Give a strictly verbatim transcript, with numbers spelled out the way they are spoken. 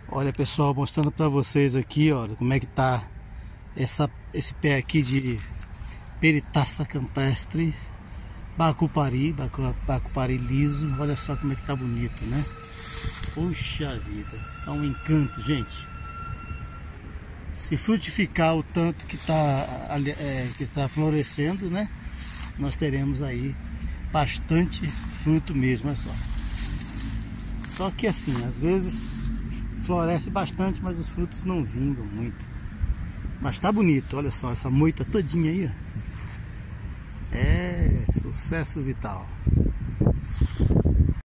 Olha, pessoal, mostrando para vocês aqui, olha, como é que tá essa, esse pé aqui de Peritaça campestre, bacupari, bacupari liso. Olha só como é que tá bonito, né? Puxa vida, tá um encanto, gente. Se frutificar o tanto que tá, é, que tá florescendo, né? Nós teremos aí bastante fruto mesmo, olha só. Só que assim, às vezes floresce bastante, mas os frutos não vingam muito. Mas tá bonito, olha só, essa moita todinha aí, ó. É sucesso vital.